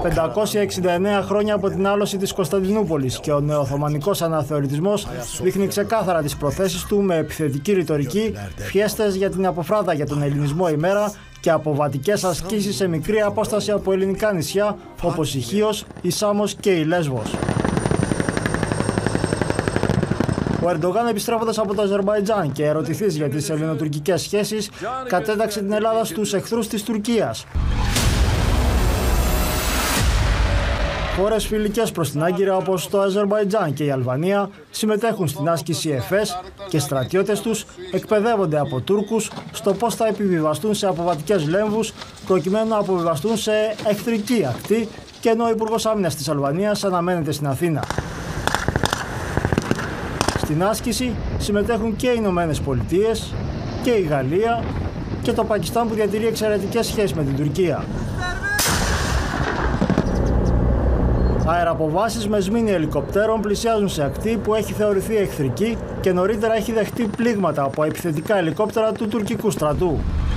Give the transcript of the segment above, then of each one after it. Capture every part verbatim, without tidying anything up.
πεντακόσια εξήντα εννέα χρόνια από την άλωση της Κωνσταντινούπολης και ο νεοοθωμανικός αναθεωρητισμός δείχνει ξεκάθαρα τις προθέσεις του με επιθετική ρητορική, φιέστες για την αποφράτα για τον ελληνισμό ημέρα και αποβατικές ασκήσεις σε μικρή απόσταση από ελληνικά νησιά όπως η Χίος, η Σάμος και η Λέσβος. Ο Ερντογάν, επιστρέφοντας από το Αζερμπαϊτζάν και ερωτηθείς για τις ελληνοτουρκικές σχέσεις, κατέταξε την Ελλάδα στους εχθρούς της Τουρκίας. Χώρες φιλικές προς την Άγκυρα όπως το Αζερμπαϊτζάν και η Αλβανία συμμετέχουν στην άσκηση ΕΦΕΣ και στρατιώτες τους εκπαιδεύονται από Τούρκους στο πώς θα επιβιβαστούν σε αποβατικές λέμβους προκειμένου να αποβιβαστούν σε εχθρική ακτή, και ενώ ο Υπουργός Άμυνας της Αλβανίας αναμένεται στην Αθήνα. Στην άσκηση συμμετέχουν και οι Ηνωμένες Πολιτείες και η Γαλλία και το Πακιστάν, που διατηρεί εξαιρετικές σχέσεις με την Τουρκία. Αεραποβάσεις με σμήνη ελικοπτέρων πλησιάζουν σε ακτή που έχει θεωρηθεί εχθρική και νωρίτερα έχει δεχτεί πλήγματα από επιθετικά ελικόπτερα του τουρκικού στρατού.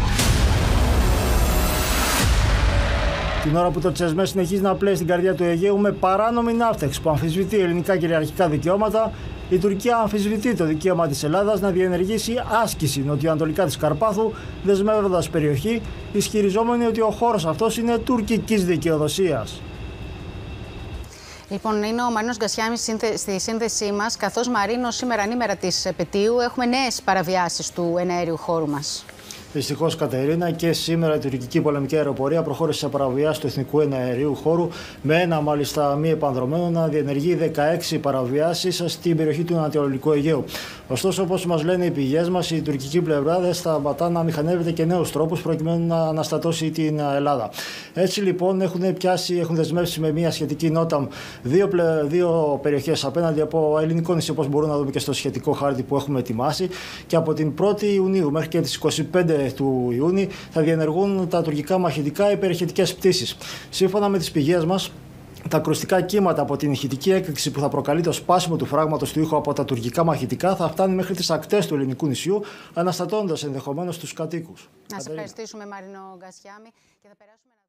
Την ώρα που το Τσεσμέ συνεχίζει να πλέει στην καρδιά του Αιγαίου με παράνομη ναύτεξη που αμφισβητεί ελληνικά κυριαρχικά δικαιώματα, η Τουρκία αμφισβητεί το δικαίωμα της Ελλάδας να διενεργήσει άσκηση νοτιοανατολικά της Καρπάθου, δεσμεύοντας περιοχή, ισχυριζόμενη ότι ο χώρος αυτός είναι τουρκικής δικαιοδοσίας. Λοιπόν, είναι ο Μαρίνος Γκασιάμις στη σύνδεσή μας. Καθώς, Μαρίνο, σήμερα ανήμερα της επετείου έχουμε νέες παραβιάσεις του εναέριου χώρου μας. Δυστυχώς, Κατερίνα, και σήμερα η τουρκική πολεμική αεροπορία προχώρησε σε παραβιάσεις του εθνικού εναερίου χώρου, με ένα μάλιστα μη επανδρομένο να διενεργεί δεκαέξι παραβιάσεις στην περιοχή του Ανατολικού Αιγαίου. Ωστόσο, όπως μας λένε οι πηγές μας, η τουρκική πλευρά δεν σταματά να μηχανεύεται και νέους τρόπους προκειμένου να αναστατώσει την Ελλάδα. Έτσι λοιπόν έχουν πιάσει, έχουν δεσμεύσει με μια σχετική νότα δύο, δύο περιοχές απέναντι από ελληνικό νησί, όπως μπορούμε να δούμε και στο σχετικό χάρτη που έχουμε ετοιμάσει, και από την πρώτη Ιουνίου μέχρι και τις είκοσι πέντε του Ιούνιου θα διενεργούν τα τουρκικά μαχητικά υπερηχητικές πτήσεις. Σύμφωνα με τις πηγές μας, τα ακουστικά κύματα από την ηχητική έκρηξη που θα προκαλεί το σπάσιμο του φράγματος του ήχου από τα τουρκικά μαχητικά θα φτάνει μέχρι τις ακτές του ελληνικού νησιού, αναστατώντας ενδεχομένως τους κατοίκους. Να σε ευχαριστήσουμε, Μαρίνο Γκασιάμι, και θα περάσουμε...